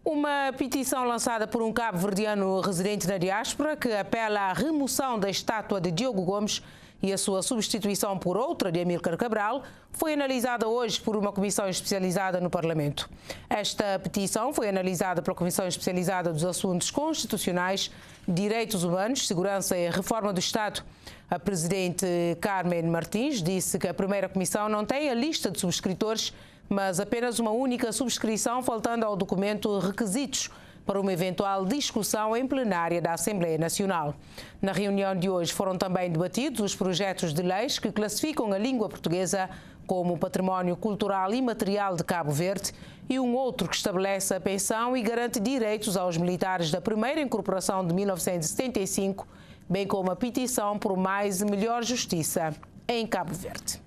Uma petição lançada por um cabo-verdiano residente na diáspora que apela à remoção da estátua de Diogo Gomes e a sua substituição por outra de Amílcar Cabral foi analisada hoje por uma comissão especializada no Parlamento. Esta petição foi analisada pela Comissão Especializada dos Assuntos Constitucionais, Direitos Humanos, Segurança e Reforma do Estado. A presidente Carmen Martins disse que a primeira comissão não tem a lista de subscritores, mas apenas uma única subscrição, faltando ao documento requisitos para uma eventual discussão em plenária da Assembleia Nacional. Na reunião de hoje foram também debatidos os projetos de leis que classificam a língua portuguesa como património cultural imaterial de Cabo Verde e um outro que estabelece a pensão e garante direitos aos militares da primeira incorporação de 1975, bem como a petição por mais e melhor justiça em Cabo Verde.